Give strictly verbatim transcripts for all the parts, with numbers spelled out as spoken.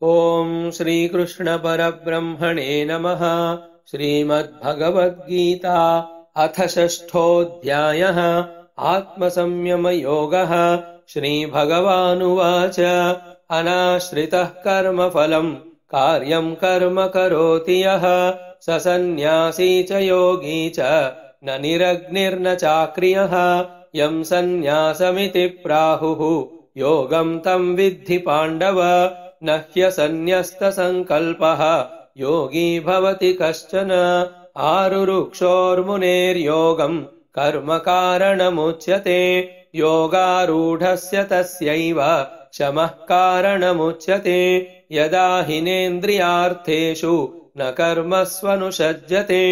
ओम श्री कृष्ण परब्रह्मणे नमः। श्रीमद्भगवद्गीता अथ षष्ठोऽध्यायः आत्मसंयमयोगः। श्रीभगवानुवाच अनाश्रितः कर्मफलम् कार्यं कर्म करोति यः स सन्न्यासी च योगी च न निरग्निर्न चाक्रियः। यं सन्न्यासमिति प्राहुः योगं तं विद्धि पाण्डव। न ह्यसन्न्यस्तसङ्कल्पः योगी भवति कश्चन। आरुरुक्षोर्मुनेर्योगं कर्म कारणमुच्यते योगारूढस्य तस्यैव शमः कारणमुच्यते। यदा हिनेन्द्रियार्थेषु न कर्मस्वनुषज्यते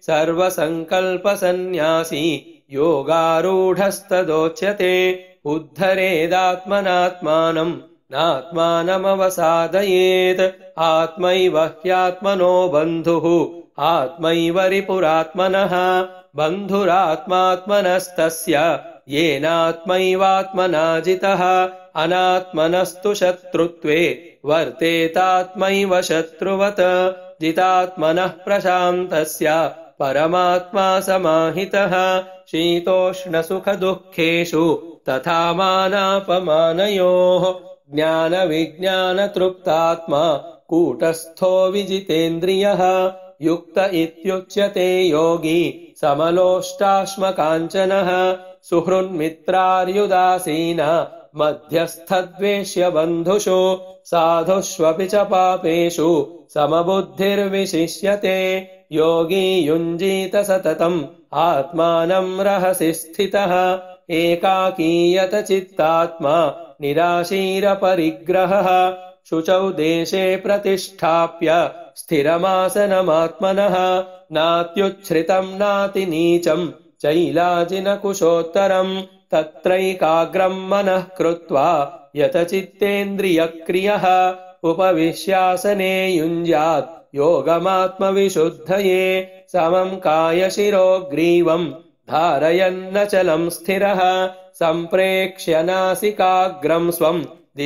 सर्वसङ्कल्पसन्न्यासी योगारूढस्तदोच्यते। उद्धरेदात्मनात्मानम् नात्मानमवसादयेत् आत्मैव ह्यात्मनो बन्धुः आत्मैव रिपुरात्मनः। बन्धुरात्मात्मनस्तस्य येनात्मैवात्मना जितः। अनात्मनस्तु शत्रुत्वे वर्तेतात्मैव शत्रुवत्। जितात्मनः प्रशान्तस्य परमात्मा समाहितः। शीतोष्णसुखदुःखेषु तथा मानापमानयोः ज्ञानविज्ञानतृप्तात्मा कूटस्थो विजितेन्द्रियः। युक्त इत्युच्यते योगी समलोष्टाश्मकाञ्चनः। सुहृन्मित्रार्युदासीन मध्यस्थद्वेष्य बन्धुषु साधुष्वपि च पापेषु समबुद्धिर्विशिष्यते। योगी युञ्जीत सततम् आत्मानं रहसि स्थितः। एकाकीयत चित्तात्मा निराशीरपरिग्रहः। शुचौ देशे प्रतिष्ठाप्य स्थिरमासनमात्मनः। नात्युच्छ्रितं नातिनीचं चैलाजिनकुशोत्तरम्। तत्रैकाग्रं मनः कृत्वा यतचित्तेन्द्रियक्रियः। उपविश्यासने युञ्ज्यात् योगमात्मविशुद्धये। समं कायशिरो ग्रीवम् धारयन्नचलं स्थिरः। सम्प्रेक्ष्य नासिकाग्रं स्वं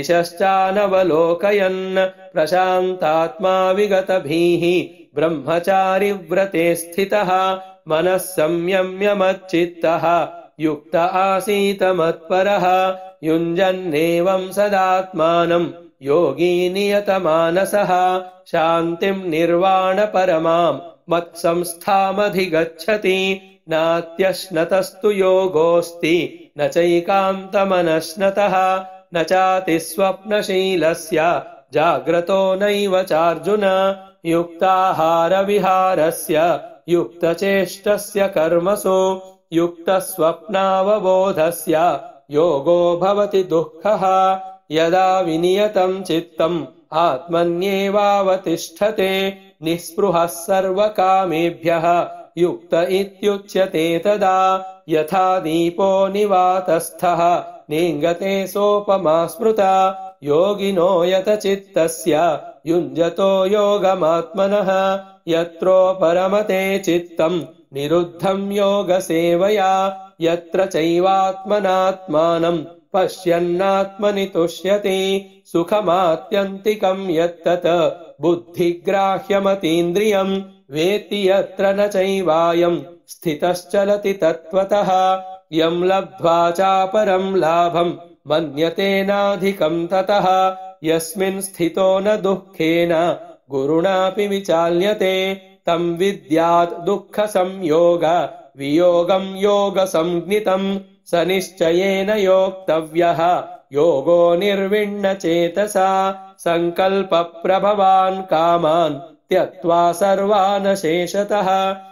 दिशश्चानवलोकयन्। प्रशान्तात्मा विगतभीः ब्रह्मचारिव्रते स्थितः। मनः संयम्य मच्चित्तः युक्त आसीत मत्परः। युञ्जन्नेवं सदात्मानं योगी नियतमानसः। शान्तिं निर्वाणपरमां मत्संस्थामधिगच्छति। नात्यश्नतस्तु योगोऽस्ति न चैकान्तमनश्नतः। न चातिस्वप्नशीलस्य जाग्रतो नैव चार्जुन। युक्ताहारविहारस्य युक्तचेष्टस्य कर्मसु युक्तस्वप्नावबोधस्य योगो भवति दुःखः। यदा विनियतं चित्तम् आत्मन्येवावतिष्ठते निःस्पृहः सर्वकामेभ्यः युक्त इत्युच्यते तदा। यथा दीपो निवातस्थः नेङ्गते सोपमा स्मृता। योगिनो यतचित्तस्य युञ्जतो योगमात्मनः। यत्रो परमते चित्तं निरुद्धं योगसेवया। यत्र चैवात्मनात्मानं पश्यन्नात्मनि तुष्यति। सुखमात्यन्तिकं यत्तत् बुद्धिग्राह्यमतीन्द्रियम्। वेत्ति यत्र न चैवायं स्थितश्चलति तत्त्वतः। यं लब्ध्वा चापरं लाभं मन्यतेनाधिकं ततः। यस्मिन् स्थितो न दुःखेन गुरुणापि विचाल्यते। तं विद्यात् दुःखसंयोग वियोगं योगसंज्ञितं। स निश्चयेन योक्तव्यः योगो निर्विण्णचेतसा। सङ्कल्पप्रभवान् कामान् त्यक्त्वा सर्वान् शेषतः।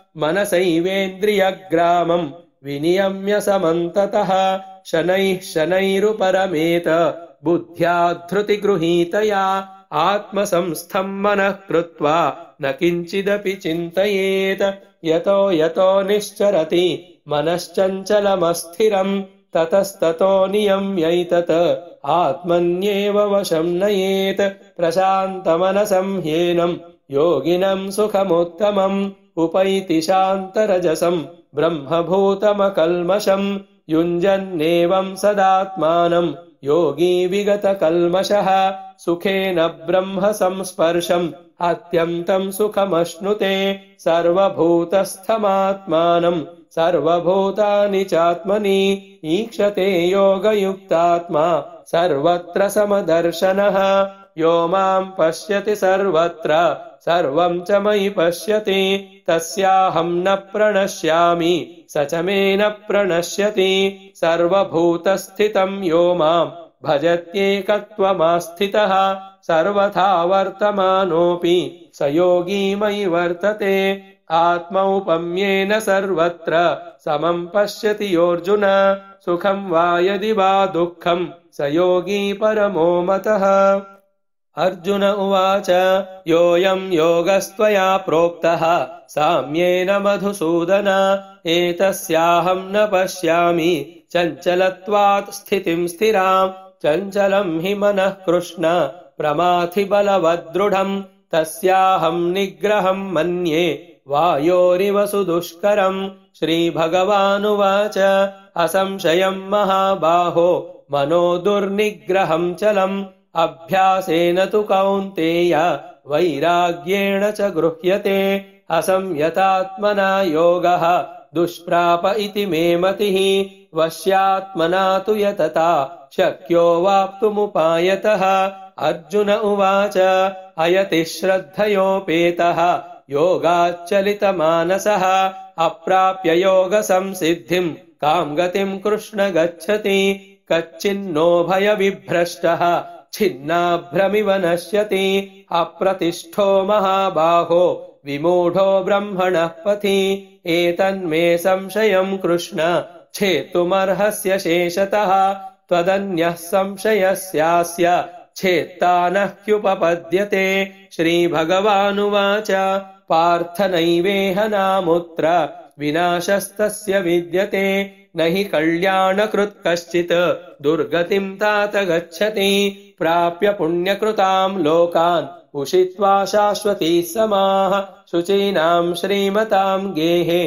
मनसैवेन्द्रियग्रामं विनियम्य समन्ततः। शनैः शनैरुपरमेत बुद्ध्या धृतिगृहीतया। आत्मसंस्थं मनः कृत्वा न किञ्चिदपि चिन्तयेत्। यतो यतो निश्चरति मनश्चञ्चलमस्थिरम् ततस्ततो नियम्यैतत् आत्मन्येव वशं नयेत्। प्रशान्तमनसं ह्येनं योगिनं सुखमुत्तमम्। उपैति शान्तरजसं ब्रह्मभूतमकल्मषम्। युञ्जन्नेवं सदात्मानं योगी विगतकल्मषः सुखेन ब्रह्म संस्पर्शम् अत्यन्तं सुखमश्नुते सर्वभूतस्थमात्मानं सर्वभूतानि चात्मनि ईक्षते योगयुक्तात्मा सर्वत्र समदर्शनः यो मां पश्यति सर्वत्र सर्वं च मयि पश्यति तस्याहं न प्रणश्यामि स च मे न प्रणश्यति सर्वभूतस्थितं यो मां भजत्येकत्वमास्थितः सर्वथा वर्तमानोऽपि स योगी मयि वर्तते आत्मौपम्येन सर्वत्र समं पश्यति योऽर्जुन सुखं वा यदि वा दुःखं स योगी परमो मतः। अर्जुन उवाच योऽयं योगस्त्वया प्रोक्तः साम्येन मधुसूदन एतस्याहं न पश्यामि चञ्चलत्वात् स्थितिं स्थिराम् चञ्चलं हि मनः कृष्ण प्रमाथि बलवद्दृढम् तस्याहं निग्रहं मन्ये वायोरिव सुदुष्करम्। श्रीभगवानुवाच असंशयं महाबाहो मनो दुर्निग्रहं चलम् अभ्यासेन तु कौन्तेय वैराग्येण च गृह्यते असंयतात्मना योगः दुष्प्राप इति मे मतिः वश्यात्मना तु यतता शक्यो वाप्तुमुपायतः। अर्जुन उवाच अयति श्रद्धयोपेतः योगाच्चलितमानसः अप्राप्य योगसंसिद्धिं कां गतिं कृष्ण गच्छति कच्चिन्नो भयविभ्रष्टः छिन्नाभ्रमिव नश्यति अप्रतिष्ठो महाबाहो विमूढो ब्रह्मणः पथि एतन्मे संशयं कृष्ण छेत्तुमर्हस्य शेषतः त्वदन्यः संशयस्यास्य छेत्ता न ह्युपपद्यते। श्रीभगवानुवाच पार्थ नैवेह नामुत्र विनाशस्तस्य विद्यते न हि कल्याणकृत् कश्चित् दुर्गतिं तात गच्छति प्राप्य पुण्यकृतां लोकान् उषित्वा शाश्वती समाः शुचीनां श्रीमतां गेहे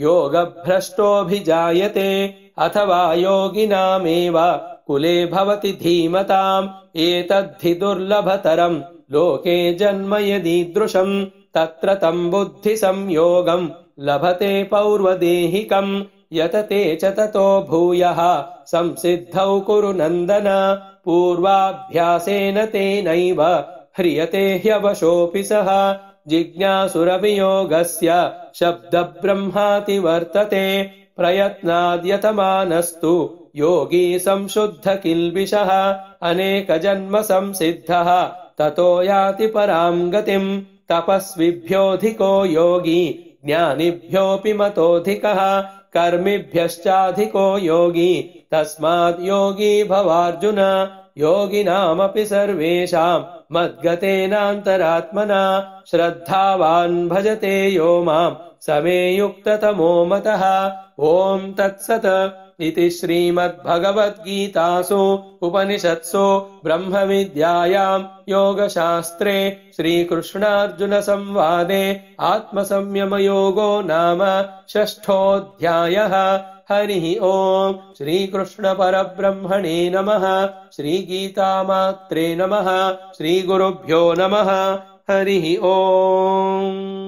योगभ्रष्टोऽभिजायते अथवा योगिनामेव कुले भवति धीमताम् एतद्धि दुर्लभतरं लोके जन्म यदीदृशम् तत्र तं बुद्धिसंयोगं लभते पौर्वदेहिकम् यतते च ततो भूयः संसिद्धौ कुरु नन्दन पूर्वाभ्यासेन तेनैव ह्रियते ह्यवशोऽपि सः जिज्ञासुरवियोगस्य शब्दब्रह्माति वर्तते प्रयत्नाद्यतमानस्तु योगी संशुद्ध किल्बिषः अनेकजन्म संसिद्धः ततो याति परां गतिम् तपस्विभ्योऽधिको योगी ज्ञानिभ्योऽपि मतोऽधिकः कर्मिभ्यश्चाधिको योगी तस्माद् योगी भवार्जुन योगिनामपि सर्वेषां मद्गतेनान्तरात्मना श्रद्धावान् भजते यो मां स मे युक्ततमो मतः। ॐ तत्सत् इति श्रीमद्भगवद्गीतासु उपनिषत्सु ब्रह्मविद्यायां योगशास्त्रे श्रीकृष्णार्जुनसंवादे आत्मसंयमयोगो नाम षष्ठोऽध्यायः। हरिः ओम् श्रीकृष्णपरब्रह्मणे नमः। श्रीगीतामात्रे नमः। श्रीगुरुभ्यो नमः। हरिः ओम्।